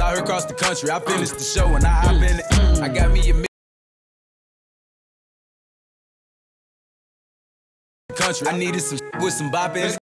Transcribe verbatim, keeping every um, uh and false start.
out here across the country. I finished the show and I hop in it. I got me a country. I needed some with some bop in it.